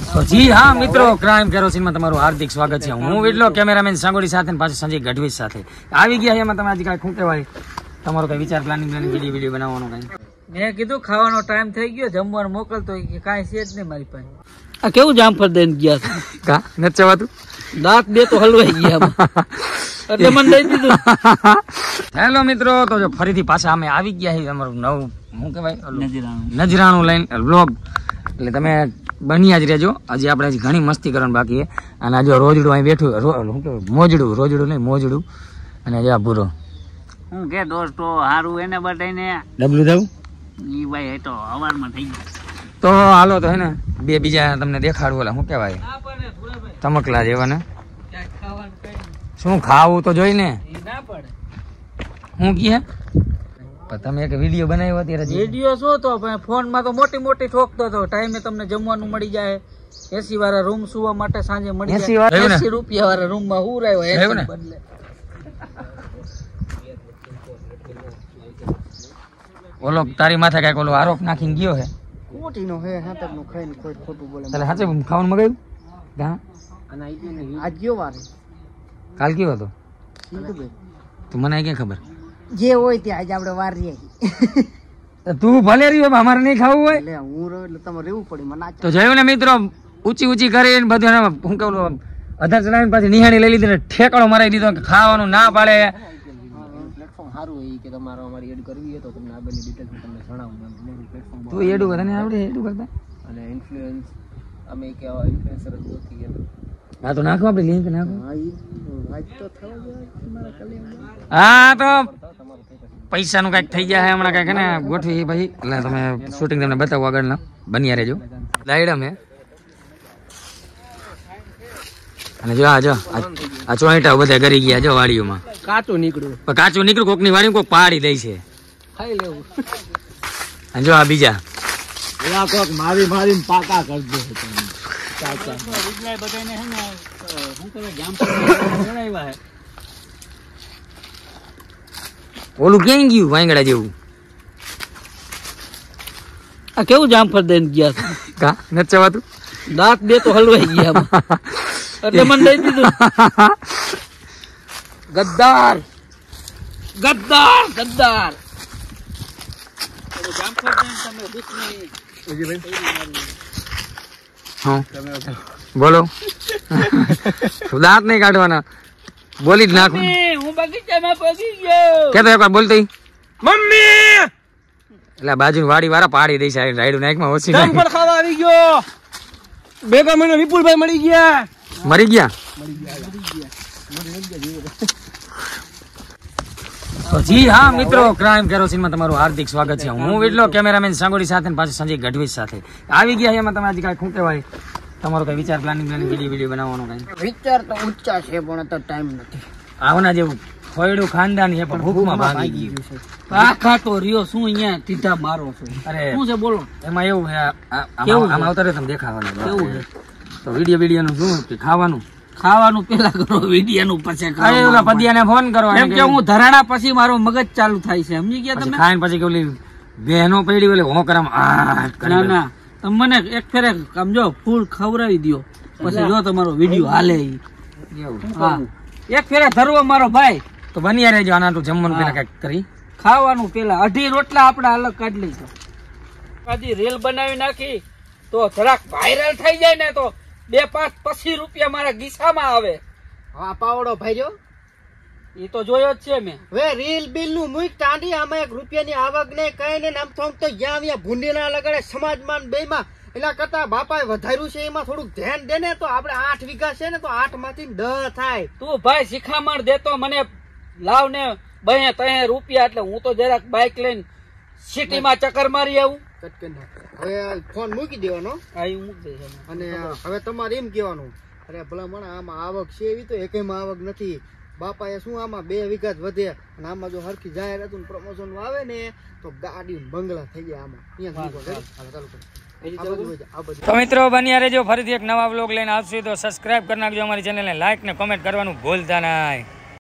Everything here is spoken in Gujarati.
તો જી હા મિત્રો, ક્રાઇમ કેરોસીનમાં તમારું હાર્દિક સ્વાગત છે. હું વિડલો કેમેરામેન સાંગોડી સાથે અને પાછું સંજય ગઢવી સાથે આવી ગયા. એમાં તમે આજે કાંઈ શું કહેવાય, તમારો કઈ વિચાર પ્લાનિંગ વિડીયો બનાવવાનો કઈ? મેં કીધું ખાવાનો ટાઈમ થઈ ગયો, જમવાનું મોકલતો કાંઈ છે જ નહીં મારી પાસે. આ કેવું જામફળ દઈને ગયા કા નથી ચવાતું? દાંત બે તો હલવાઈ ગયા એટલે મને દઈ દીધું. હેલો મિત્રો, તો જો ફરીથી પાછા અમે આવી ગયા છીએ અમારું નવું શું કહેવાય નજરાણું લઈને વ્લોગ. એટલે તમે બન્યા જ રહેજો. હજી આપણે હજી ઘણી મસ્તી કરવાની બાકી છે. અને આજે રોજડું અહીં બેઠું, શું કહેવાય રોજડું નહીં મોજડું. અને હજી આ ભૂરો હું કે દોસ્તો હારું એને બધાને ડબલું થયું ઈ ભાઈ એ તો અવારમાં થઈ ગયું. તો હાલો તો હે ને બે બીજા તમને દેખાડવું. ઓલા શું કહેવાય ચમકલા જેવા ને શું ખાવું તો જોઈ ને હું કહે. તમે એક વિડીયો બનાવ્યો અત્યારે વિડીયો શું તો ફોન માં તો મોટી મોટી ઠોકતો હતો. ટાઈમે તમને જમવાનું મળી જાય, એસી વાળા રૂમ સુવા માટે સાંજે મળી જાય, 80 રૂપિયા વાળા રૂમ માં હું રહ્યો બદલે. ઓલો તારી માથે કઈક ઓલો આરોપ નાખીને ગયો હે કોટીનો હે હાતક નું ખાઈને કોઈ ખોટું બોલે. એટલે સાચે ખાવાનું મગાવ્યું હા. અને આજ ગયો વારે કાલ કયો હતો તું મને ક્યાં ખબર? જે હોય ત્યાં આજે આપણે વાર રહી. તું ભલે રહ્યો, અમારે નહીં ખાવું હોય એટલે હું રહ્યો એટલે તમારે રહેવું પડે. મને તો જોયું ને મિત્રો, ઊંચી ઊંચી કરીને બધું હું કહું અધર ચલાવીને પાછી નિહાણી લઈ લીધી ને ઠેકાણો મરાવી દીધો કે ખાવાનું ના પાડે. પ્લેટફોર્મ સારું હોય કે તમારે અમારી એડ કરવી હોય તો તમને આ બધી ડિટેલ્સ તમને જણાવું. પ્લેટફોર્મ તું એડું તને આવડે એડું કરતા? અને ઇન્ફ્લુઅન્સ અમે કે ઇન્ફ્લુએન્સર જ ગોતી ગયા. હા તો નાખો, આપણે લિંક નાખો. હા તો પૈસાનું કઈક થઈ જાય હમણાં કઈક ને ગોઠવી ભાઈ. એટલે તમે શૂટિંગ તમને બતાવો આગળના, બન્યા રહેજો. લાઈડમ હે અને જો આ ચોઈટા બધા કરી ગયા જો વાડીઓમાં. કાચું નીકળ્યું પણ કાચું નીકળ્યું, કોકની વાડી કોક પાડી દે છે. ખાઈ લેવું. અને જો આ બીજા કોક મારી પાકા કરી દે. ઓલું ક્યાં ગયું વાંગડા જેવું? આ કેવું જામફળ દઈને ગયા કા નથી ચવાતું? દાંત બે તો હલવાઈ ગયા એટલે મને દઈ દીધું. ગદ્દાર ગદ્દાર ગદ્દાર. બોલો દાંત નહીં કાઢવાના, બોલી જ નાખું. હું બગીચામાં પગી ગયો કેતો એક વાર બોલતી મમ્મી. એટલે બાજુ વાડી વાળા પાડી દઈ છે રાયડું નાઈકમાં ઓછી જામફળ ખાવા આવી ગયો. ભેગા મને વિપુલભાઈ મળી ગયા. મરી ગયા. તો જી હા મિત્રો, ક્રાઇમ કેરોસીનમાં તમારું હાર્દિક સ્વાગત છે. હું વિડલો કેમેરામેન સાંગોડી સાથે અને પાછું સંજય ગઢવી સાથે આવી ગયા. એમાં તમે આજે કાંઈ શું કહેવાય, તમારો કઈ વિચાર પ્લાનિંગ વિડીયો બનાવવાનો કઈ? વિચાર તો ઊંચા છે પણ અત્યારે ટાઈમ નથી. આવના જેવું ખોયડું ખાનદાન છે પણ ભૂખમાં ભાગી ગયું છે. આખા તો રહ્યો શું અહીંયા સીધા મારો છું. અરે શું છે બોલો? એમાં એવું છે આમ આવતા તમે દેખાવાનું કેવું છે. તો વિડીયો નું શું કે ખાવાનું પેલા કરો, વિડીયો નું પછી પદિયાને ફોન કરો. એમ કે હું ધરાણા પછી મારો મગજ ચાલુ થાય છે, સમજી ગયા તમે? ખાઈને પછી કે ઓલી બહેનો પડી ઓલે હો કરામ ના તમે મને એક ફેરે સમજો ફૂલ ખવડાવી દો પછી જો તમારો વિડીયો હાલે. હા એક ફેરે ધરવો મારો ભાઈ. તો બન્યા રહેજો. આના તો જમવાનું પેલા કઈક કરી ખાવાનું પેલા 2.5 રોટલા આપડે અલગ કાઢી લઈશું. કદી રીલ બનાવી નાખી તો જરાક વાયરલ થઈ જાય ને તો 2-5 પછી રૂપિયા મારા ગીસામાં આવે. હા પાવડો ભાઈજો એ તો જોયો જ છે મેં. હવે રીલ બિલ નું મુક ટાંડી આમાં 1 રૂપિયાની આવક ને કઈ ને આમ થોંક તો જ્યાં અહીંયા ભૂંડી ના લગાડે સમાજમાં બે માં. એના કરતા બાપાએ વધાર્યું છે એમાં થોડુંક ધ્યાન દે ને તો આપણે 8 વીઘા છે ને તો 8 માંથી 10 થાય. તું ભાઈ શિખામણ દેતો મને લાવ ને 2-3 રૂપિયા એટલે હું તો જરાક બાઇક લઈને સિટીમાં ચક્કર મારી આવું. હવે ફોન મૂકી દેવાનો. અને હવે તમારે એમ કેવાનું, અરે ભલામણ આમાં આવક છે એવી તો એકેયમાં આવક નથી. બાપાએ શું આમાં 2 વીઘા જ વધે અને આમાં જો હરખી જાહેરાત પ્રમોશન આવે ને તો ગાડી બંગલા થઈ જાય આમાં. તો મિત્રો બન્યા રહેજો. ફરીથી એક નવા વ્લોગ લઈને આવશું તો સબસ્ક્રાઇબ કરી નાખજો અમારી ચેનલને, લાઈક ને કોમેન્ટ કરવાનું ભૂલતા નહીં.